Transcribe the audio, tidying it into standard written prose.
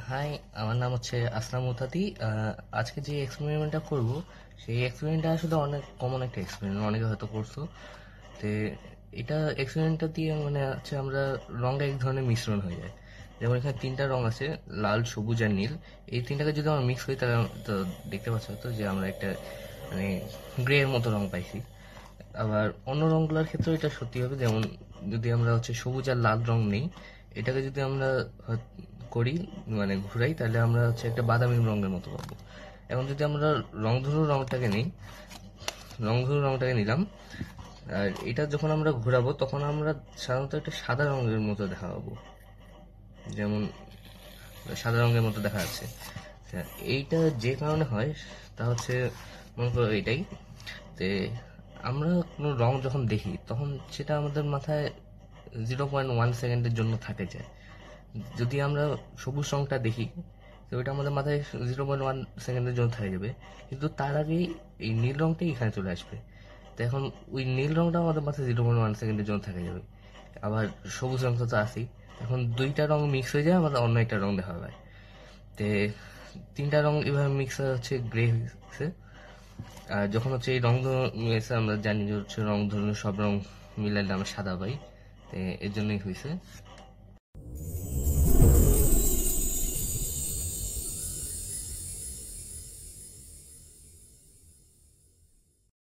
High, আমার নাম হচ্ছে আসলাম মুতাতি। আজকে যে এক্সপেরিমেন্টটা করব, সেই এক্সপেরিমেন্টটা আসলে অনেক কমন একটা এক্সপেরিমেন্ট, অনেকে হয়তো করছো। তো এটা এক্সপেরিমেন্টটা দিয়ে মানে হচ্ছে আমরা রঙের এক ধরনের মিশ্রণ হয়ে যায়। যেমন এখানে তিনটা রং আছে, লাল, সবুজ আর নীল। এই তিনটাকে যদি আমরা মিক্স করি তাহলে তো দেখতে পাচ্ছ তো যে আমরা একটা মানে গ্রে এর মতো রং পাইছি। আবার অন্য রংগুলোর ক্ষেত্রে এটা সত্যি হবে, যেমন যদি আমরা হচ্ছে সবুজ আর লাল রং নেই, এটাকে যদি আমরা করি মানে ঘুরাই, তাহলে আমরা হচ্ছে একটা বাদামি রঙের মতো পাবো। এখন যদি আমরা রংধনু রংটাকে নিলাম, আর এটা যখন আমরা ঘোরাবো তখন আমরা সাধারণত একটা সাদা রঙের মতো দেখা পাবো, যেমন সাদা রঙের মতো দেখা যাচ্ছে। এইটা যে কারণে হয় তা হচ্ছে, মনে করো এটাই যে আমরা কোনো রং যখন দেখি তখন সেটা আমাদের মাথায় 0.1 সেকেন্ডের জন্য থাকে যায়। যদি আমরা সবুজ রংটা দেখি তো ওইটা আমাদের মাথায় 0.1 সেকেন্ডের জন্য থেকে যাবে, কিন্তু তার আগেই এই নীল রংটাই এখানে চলে আসবে। তো এখন ওই নীল রংটা আমাদের মাথায় 0.1 সেকেন্ডের জন্য থেকে যাবে। আবার সবুজ রংটা তো আছেই। এখন দুইটা রং মিক্স হয়ে যায়, আমাদের অন্য একটা রং দেখা যায়। তে তিনটা রং এভাবে মিক্স হচ্ছে গ্রে হচ্ছে। আর যখন হচ্ছে এই রং মিলেছে, আমরা জানি যে হচ্ছে রং ধরুন সব রং মিলাইলে আমরা সাদা পাই। এর জন্যই হয়েছে।